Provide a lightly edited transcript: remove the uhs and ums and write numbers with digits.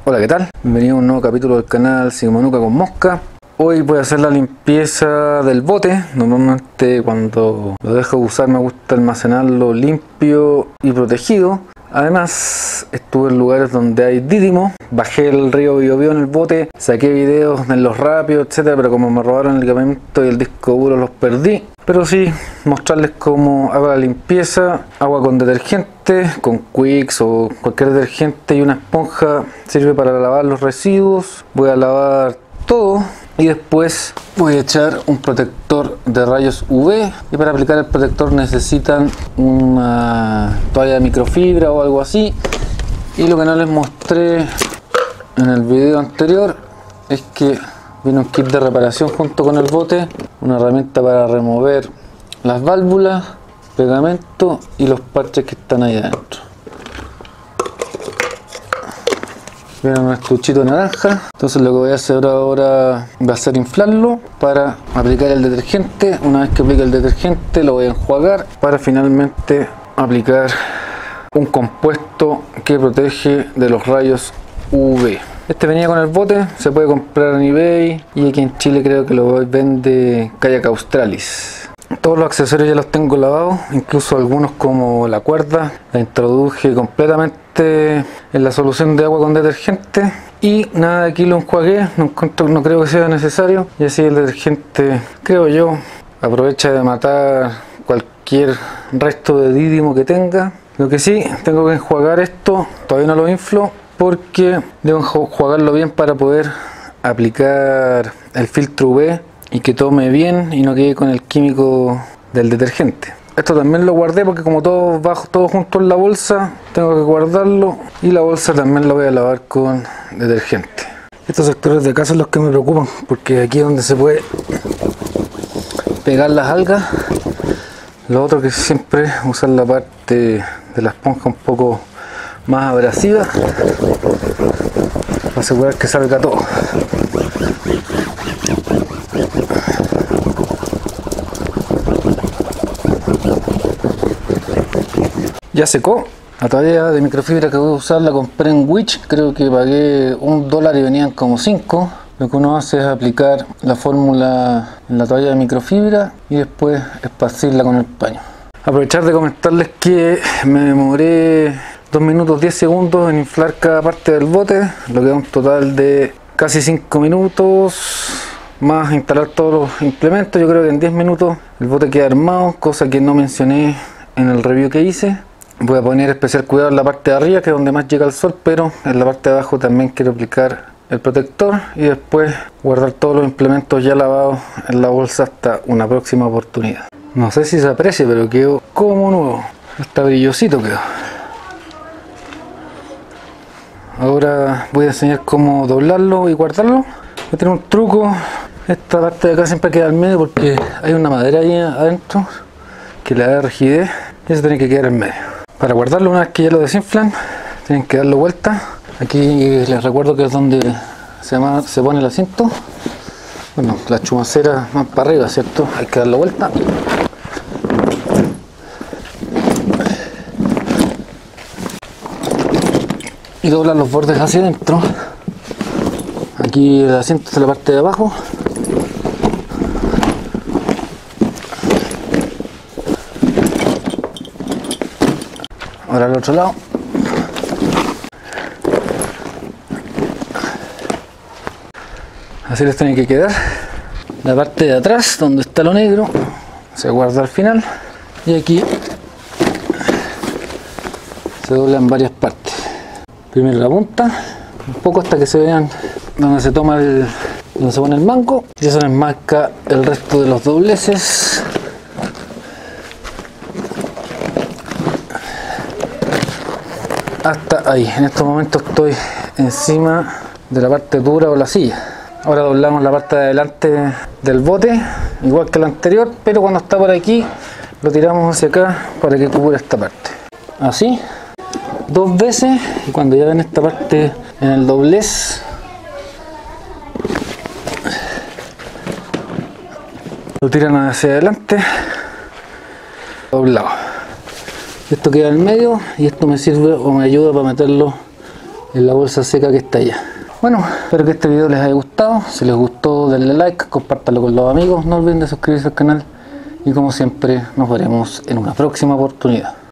Hola, ¿qué tal? Bienvenido a un nuevo capítulo del canal Sigmanuka con Mosca. Hoy voy a hacer la limpieza del bote. Normalmente cuando lo dejo de usar me gusta almacenarlo limpio y protegido. Además estuve en lugares donde hay dídimo, bajé el río Biobío en el bote, saqué videos de los rápidos, etcétera, pero como me robaron el equipamiento y el disco duro los perdí. Pero sí, mostrarles cómo hago la limpieza. Agua con detergente, con Quicks o cualquier detergente y una esponja sirve para lavar los residuos. Voy a lavar todo y después voy a echar un protector de rayos UV, y para aplicar el protector necesitan una toalla de microfibra o algo así. Y lo que no les mostré en el video anterior es que viene un kit de reparación junto con el bote, una herramienta para remover las válvulas, pegamento y los parches que están ahí adentro. Viene un estuchito naranja. Entonces lo que voy a hacer ahora va a ser inflarlo para aplicar el detergente. Una vez que aplique el detergente lo voy a enjuagar para finalmente aplicar un compuesto que protege de los rayos UV. Este venía con el bote, se puede comprar en eBay y aquí en Chile creo que lo vende Kayak Australis. Todos los accesorios ya los tengo lavados, incluso algunos como la cuerda la introduje completamente en la solución de agua con detergente y nada, de aquí lo enjuagué. No creo que sea necesario, y así el detergente, creo yo, aprovecha de matar cualquier resto de dídimo que tenga. Lo que sí, tengo que enjuagar esto, todavía no lo inflo porque debo enjuagarlo bien para poder aplicar el filtro UV y que tome bien y no quede con el químico del detergente. Esto también lo guardé porque como todo bajo todo junto en la bolsa, tengo que guardarlo, y la bolsa también la voy a lavar con detergente. Estos sectores de acá son los que me preocupan porque aquí es donde se puede pegar las algas. Lo otro que siempre usar la parte de la esponja un poco más abrasiva para asegurar que salga todo. Ya secó. La toalla de microfibra que voy a usar la compré en Wish, creo que pagué $1 y venían como 5. Lo que uno hace es aplicar la fórmula en la toalla de microfibra y después esparcirla con el paño. Aprovechar de comentarles que me demoré 2 minutos 10 segundos en inflar cada parte del bote, lo que da un total de casi 5 minutos, más instalar todos los implementos. Yo creo que en 10 minutos el bote queda armado, cosa que no mencioné en el review que hice. Voy a poner especial cuidado en la parte de arriba, que es donde más llega el sol, pero en la parte de abajo también quiero aplicar el protector y después guardar todos los implementos ya lavados en la bolsa hasta una próxima oportunidad. No sé si se aprecia, pero quedó como nuevo, está brillosito quedó. Ahora voy a enseñar cómo doblarlo y guardarlo. Tiene un truco, esta parte de acá siempre queda al medio porque hay una madera ahí adentro que le da rigidez y eso tiene que quedar en medio. Para guardarlo, una vez que ya lo desinflan, tienen que darlo vuelta. Aquí les recuerdo que es donde se pone el asiento. Bueno, la chumacera más para arriba, ¿cierto? Hay que darlo vuelta. Y doblar los bordes hacia adentro. Aquí el asiento es la parte de abajo. Ahora al otro lado. Así les tiene que quedar. La parte de atrás, donde está lo negro, se guarda al final. Y aquí se dobla en varias partes. Primero la punta, un poco hasta que se vean donde se toma donde se pone el mango, y eso enmarca el resto de los dobleces. Hasta ahí. En estos momentos estoy encima de la parte dura o la silla. Ahora doblamos la parte de adelante del bote, igual que la anterior, pero cuando está por aquí lo tiramos hacia acá para que cubra esta parte. Así, 2 veces, y cuando ya ven esta parte en el doblez, lo tiran hacia adelante, doblado. Esto queda en medio y esto me sirve o me ayuda para meterlo en la bolsa seca que está allá. Bueno, espero que este video les haya gustado. Si les gustó, denle like, compártanlo con los amigos, no olviden de suscribirse al canal y como siempre nos veremos en una próxima oportunidad.